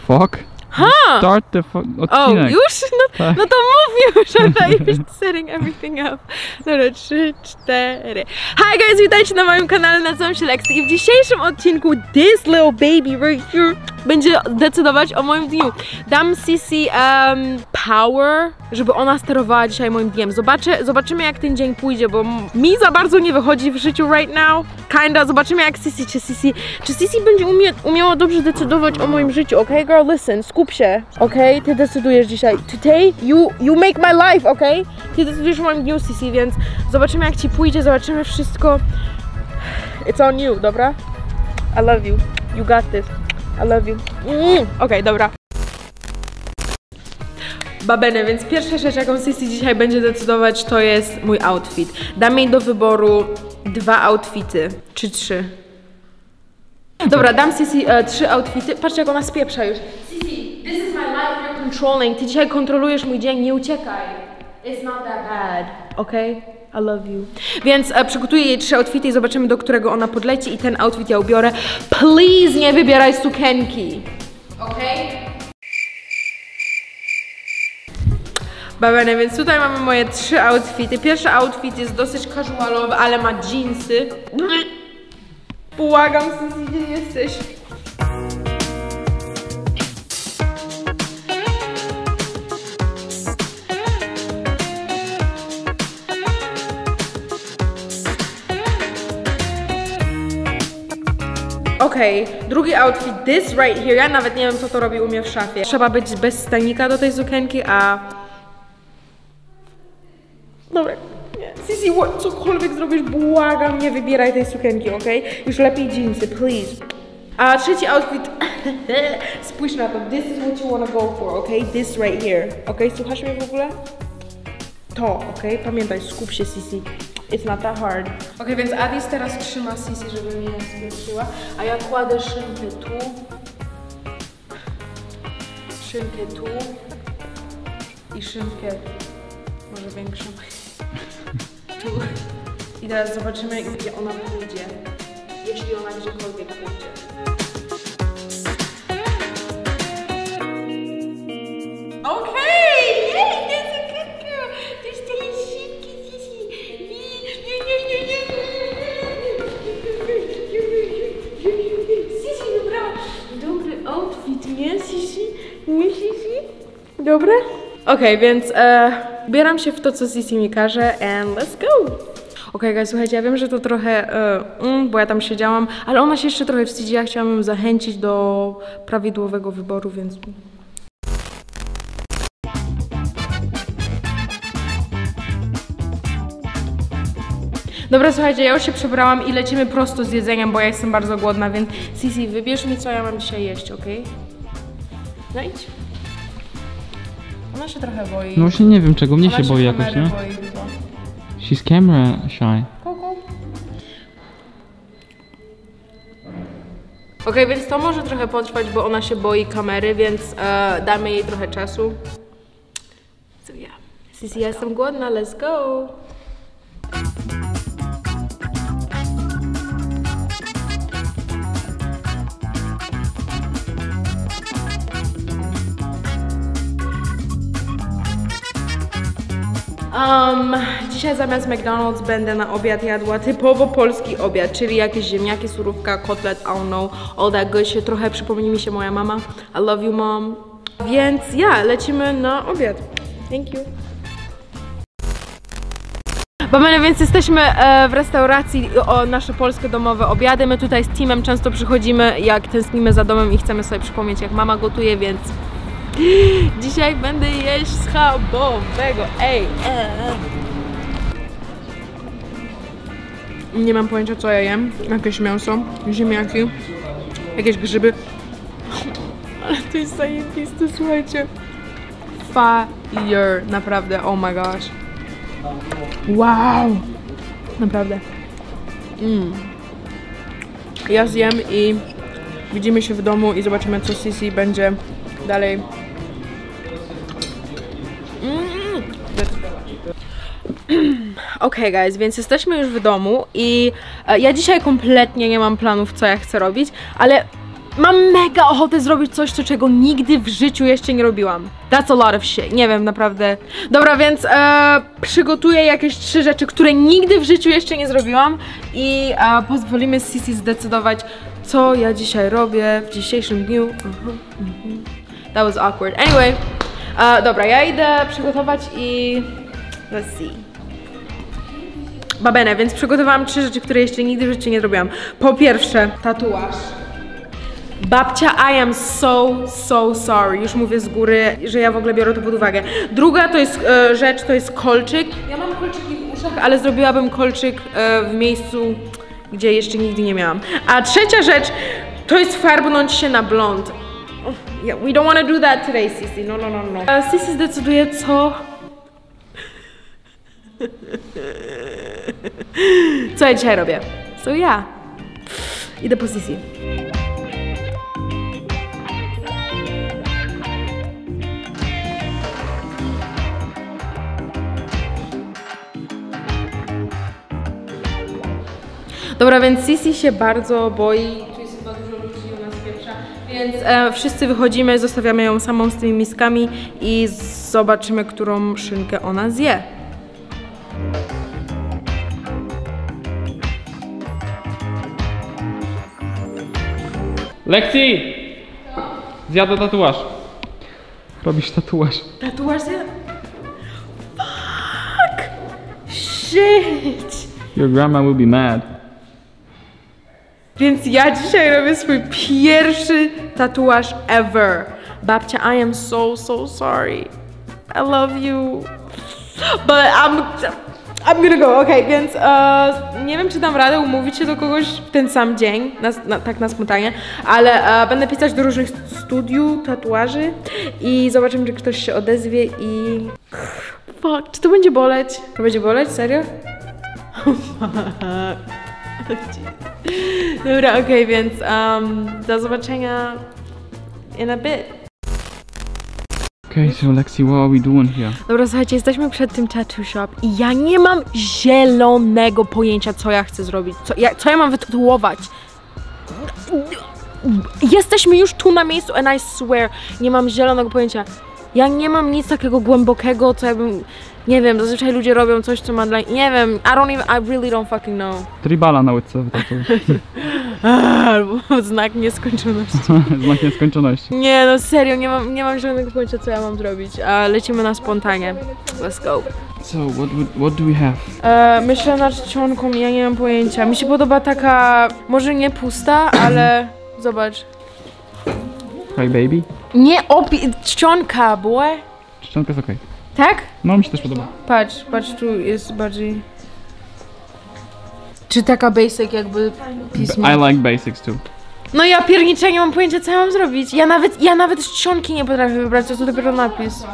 fuck? Start the odcinek. Już? No to mów już, I'm setting everything up. Dobra, 3, 4. Hi guys, witajcie na moim kanale, nazywam się Lexi i w dzisiejszym odcinku this little baby right here będzie decydować o moim dniu. Dam Sisi power, żeby ona sterowała dzisiaj moim dniem. Zobaczymy jak ten dzień pójdzie, bo mi za bardzo nie wychodzi w życiu right now. Kinda, zobaczymy jak czy Sisi będzie umiała dobrze decydować o moim życiu, okay girl? Listen, skup się, okay? Ty decydujesz dzisiaj. Today you make my life, okay? Ty decydujesz o moim dniu, Sisi, więc zobaczymy jak ci pójdzie, zobaczymy wszystko. It's on you, dobra? I love you. You got this. I love you. Okej, dobra. Babene, więc pierwsza rzecz, jaką Sisi dzisiaj będzie decydować, to jest mój outfit. Dam jej do wyboru 2 outfity, czy 3. Dobra, dam Sisi 3 outfity. Patrzcie jak ona spieprza już. Sisi, this is my life, you're controlling. Ty dzisiaj kontrolujesz mój dzień, nie uciekaj. It's not that bad, okay? I love you. Więc przygotuję jej 3 outfity i zobaczymy, do którego ona podleci i ten outfit ja ubiorę. Please nie wybieraj sukienki. Okej? Babene, więc tutaj mamy moje 3 outfity. Pierwszy outfit jest dosyć casualowy, ale ma jeansy. Błagam, Sisi, gdzie jesteś? Okej, drugi outfit, this right here, ja nawet nie wiem co to robi u mnie w szafie. Trzeba być bez stanika do tej sukienki, a... Dobra, nie. Sisi, cokolwiek zrobisz, błagam, nie wybieraj tej sukienki, okej? Już lepiej jeansy, please. A trzeci outfit, spójrz na to, this is what you wanna go for, okej? This right here, okej? Słuchasz mnie w ogóle? To, okej? Pamiętaj, skup się, Sisi. It's not that hard. Okej, więc Adis teraz trzyma Sisi, żeby mnie nie spieprzyła, a ja kładę szynkę tu i szynkę może większą tu. I teraz zobaczymy, gdzie ona pójdzie, jeśli ona gdziekolwiek pójdzie. Dobre? Okej, więc ubieram się w to, co Sisi mi każe and let's go! Okej, guys, słuchajcie, ja wiem, że to trochę, bo ja tam siedziałam, ale ona się jeszcze trochę wstydzi, ja chciałam ją zachęcić do prawidłowego wyboru, więc... Dobra, słuchajcie, ja już się przebrałam i lecimy prosto z jedzeniem, bo ja jestem bardzo głodna, więc Sisi, wybierz mi, co ja mam dzisiaj jeść, okej? No idź. Ona się trochę boi. No właśnie nie wiem czego, mnie się boi jakoś, nie? She's camera shy. Okej, więc to może trochę potrwać, bo ona się boi kamery, więc damy jej trochę czasu. So yeah. Sisi, ja jestem głodna, let's go! Dzisiaj zamiast McDonald's będę na obiad jadła typowo polski obiad, czyli jakieś ziemniaki, surówka, kotlet, I don't know, all that good shit. Trochę przypomni mi się moja mama. I love you, mom. Więc ja, lecimy na obiad. Thank you. Babene, więc jesteśmy w restauracji o nasze polskie domowe obiady. My tutaj z teamem często przychodzimy, jak tęsknimy za domem i chcemy sobie przypomnieć, jak mama gotuje, więc dzisiaj będę jeść schabowego. Ej, Nie mam pojęcia, co ja jem. Jakieś mięso, ziemniaki, jakieś grzyby. Ale to jest zajebiste, słuchajcie. Fire, naprawdę, oh my gosh. Wow! Naprawdę. Ja zjem i widzimy się w domu i zobaczymy, co Sisi będzie dalej. Okej, guys, więc jesteśmy już w domu i ja dzisiaj kompletnie nie mam planów, co ja chcę robić, ale mam mega ochotę zrobić coś, czego nigdy w życiu jeszcze nie robiłam. That's a lot of shit. Nie wiem, naprawdę. Dobra, więc przygotuję jakieś 3 rzeczy, które nigdy w życiu jeszcze nie zrobiłam i pozwolimy Sisi zdecydować, co ja dzisiaj robię w dzisiejszym dniu. That was awkward. Anyway, dobra, ja idę przygotować i let's see. Babene, więc przygotowałam 3 rzeczy, które jeszcze nigdy w życiu nie zrobiłam. Po pierwsze, tatuaż. Babcia, I am so sorry. Już mówię z góry, że ja w ogóle biorę to pod uwagę. Druga to jest rzecz, to jest kolczyk. Ja mam kolczyki w uszach, ale zrobiłabym kolczyk w miejscu, gdzie jeszcze nigdy nie miałam. A trzecia rzecz to jest farbnąć się na blond. Yeah, we don't want to do that today, Sisi. No. Sisi zdecyduje, co ja dzisiaj robię. So ja idę po Sisi. Dobra, więc Sisi się bardzo boi, tu jest chyba dużo ludzi, u nas pierwsza, więc wszyscy wychodzimy, zostawiamy ją samą z tymi miskami i zobaczymy, którą szynkę ona zje. Lexi! Zjadła tatuaż. Robisz tatuaż. Tatuaż zje? Fuck! Shit! Your grandma will be mad. Więc ja dzisiaj robię swój pierwszy tatuaż ever. Babcia, I am so sorry. I love you. But I'm gonna go, okej, więc nie wiem, czy dam radę umówić się do kogoś w ten sam dzień, tak na spontanie, ale będę pisać do różnych studiów tatuaży i zobaczymy, czy ktoś się odezwie i... Fuck, czy to będzie boleć? To będzie boleć? Serio? Dobra, okej, więc do zobaczenia in a bit. Okay, so Lexi, what are we doing here? Dobra, słuchajcie, jesteśmy przed tym tattoo shop i ja nie mam zielonego pojęcia, co ja chcę zrobić, co ja mam wytatuować. Jesteśmy już tu na miejscu and I swear, nie mam zielonego pojęcia. Ja nie mam nic takiego głębokiego, co ja bym... Nie wiem, zazwyczaj ludzie robią coś, co ma dla... Nie wiem, I really don't fucking know. Tribala na łydce wytatuować. Albo znak nieskończoności. Znak nieskończoności. Nie, no serio, nie mam żadnego pojęcia, co ja mam zrobić. A lecimy na spontanie. Let's go. So, what do we have? Myślę nad czcionką, ja nie mam pojęcia. Mi się podoba taka, może nie pusta, ale zobacz. Hi baby? Nie czcionka, boy. Czcionka jest okej. Tak? No, mi się też podoba. Patrz, tu jest bardziej... Czy taka basic jakby pismo? I like basics too. No ja pierniczę, nie mam pojęcia, co ja mam zrobić. Ja nawet czcionki nie potrafię wybrać, to dopiero napis.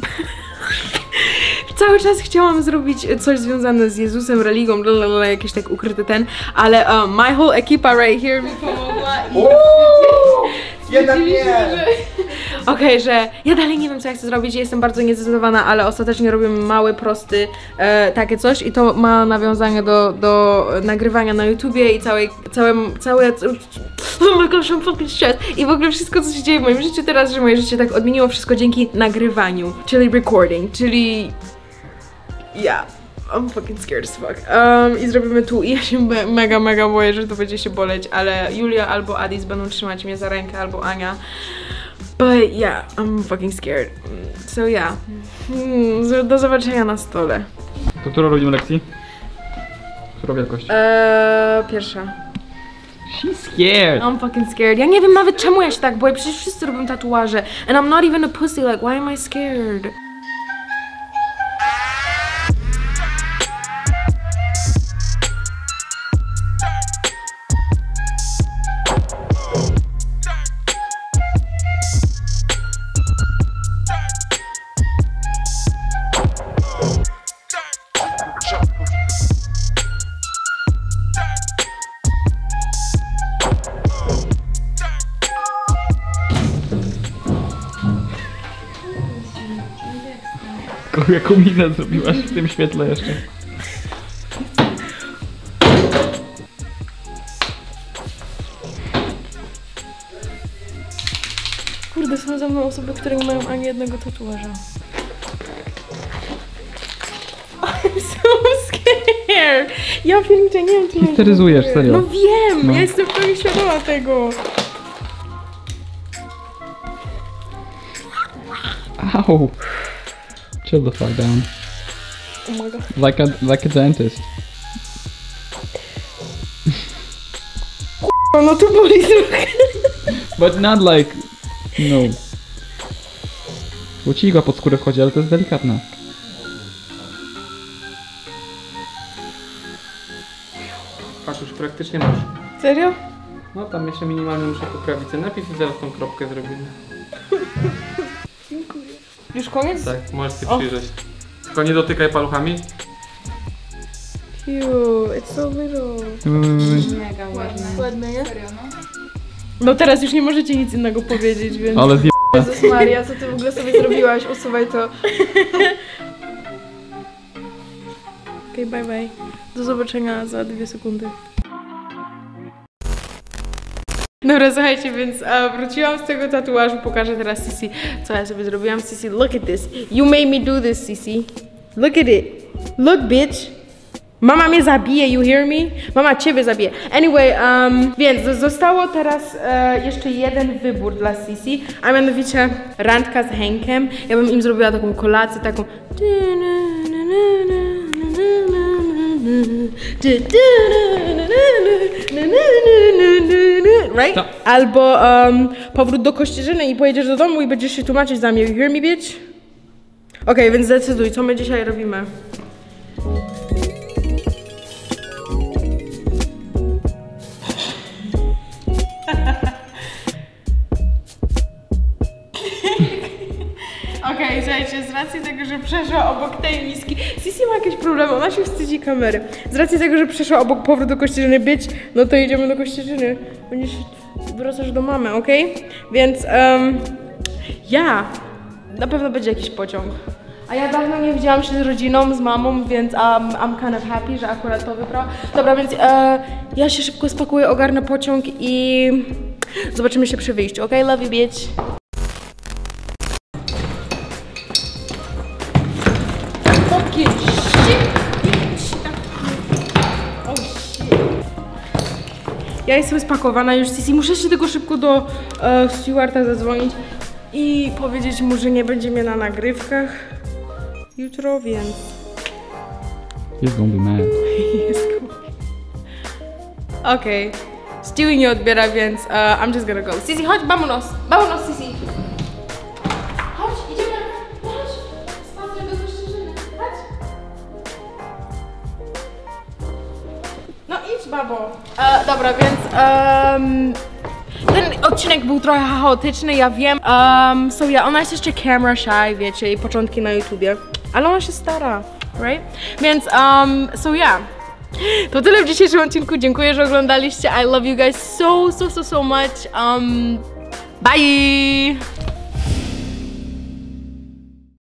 Cały czas chciałam zrobić coś związane z Jezusem, religią, jakieś tak ukryte ale my whole ekipa right here mi pomogła i... Jeden nie! Okej, że ja dalej nie wiem, co ja chcę zrobić, jestem bardzo niezdecydowana, ale ostatecznie robimy mały, prosty takie coś i to ma nawiązanie do nagrywania na YouTubie i całe oh my gosh, I'm fucking stressed. I w ogóle wszystko, co się dzieje w moim życiu teraz, że moje życie tak odmieniło wszystko dzięki nagrywaniu, czyli recording, czyli... Yeah. I'm fucking scared as fuck. I zrobimy tu i ja się mega boję, że to będzie się boleć, ale Julia albo Adis będą trzymać mnie za rękę, albo Ania. But yeah, I'm fucking scared. So yeah. Do zobaczenia na stole. To którą robimy lekcji? Którą wielkość? Pierwsza. She's scared. I'm fucking scared. Ja nie wiem nawet czemu ja się tak boję, przecież wszyscy robią tatuaże. And I'm not even a pussy, like why am I scared? Jaką minę zrobiłaś w tym świetle jeszcze? Bo są ze mną osoby, które nie mają ani jednego tatuaża. I'm so scared. Ja pierniczę, nie wiem, czy Histeryzujesz, serio. No wiem, No. ja jestem w pełni świadoma tego. Ow. Chill the fuck down. Oh my god. Like a dentist. No to boli trochę. But not like... No. Bo ci igła pod skórę wchodzi, ale to jest delikatne. Patrz, już praktycznie masz. Serio? No tam jeszcze minimalnie muszę poprawić ten napis i zaraz tą kropkę zrobimy. Już koniec? Tak, możesz się przyjrzeć. Tylko nie dotykaj paluchami. Cute, it's so little. Mega ładne. Ładne, nie? Serio, no. No teraz już nie możecie nic innego powiedzieć, więc... Ale zje... Jezus Maria, co ty w ogóle sobie zrobiłaś? Usuwaj to. Okej, bye bye. Do zobaczenia za 2 sekundy. Dobra, słuchajcie, więc wróciłam z tego tatuażu, pokażę teraz Sisi, co ja sobie zrobiłam. Sisi, look at this. You made me do this, Sisi. Look at it. Look, bitch. Mama mnie zabije, you hear me? Mama ciebie zabije. Anyway, więc zostało teraz jeszcze jeden wybór dla Sisi, a mianowicie randka z Henkiem. Ja bym im zrobiła taką kolację, taką... Right? No. Albo powrót do Kościerzyny i pojedziesz do domu i będziesz się tłumaczyć za mnie. You hear me, bitch? Okej, więc zdecyduj, co my dzisiaj robimy. Okej, słuchajcie, z racji tego, że przeszła obok tej miski... Sisi ma jakieś problemy, ona się wstydzi kamery. Z racji tego, że przeszła obok powrót do Kościerzyny być, no to idziemy do Kościerzyny. Będziesz wracasz do mamy, okej? Więc, ja... Na pewno będzie jakiś pociąg. A ja dawno nie widziałam się z rodziną, z mamą, więc I'm kind of happy, że akurat to wybrała. Dobra, więc ja się szybko spakuję, ogarnę pociąg i... Zobaczymy się przy wyjściu, okej? Love you, bitch. Fucking shit, bitch. Oh shit. Ja jestem spakowana już, Sisi. Muszę się tylko szybko do Stewarta zadzwonić i powiedzieć mu, że nie będzie mnie na nagrywkach jutro, więc... He's gonna be mad. Okej. Stewie nie odbiera, więc I'm just gonna go. Sisi, chodź, vámonos. Vámonos, Sisi. Chodź, idziemy. Chodź. Spacer do Kościerzyny. Chodź. No idź, babo. Dobra, więc ten odcinek był trochę chaotyczny, ja wiem. So yeah, ona jest jeszcze camera shy, wiecie, jej początki na YouTubie. Ale ona się stara, right? Więc, so yeah. To tyle w dzisiejszym odcinku. Dziękuję, że oglądaliście. I love you guys so much. Bye!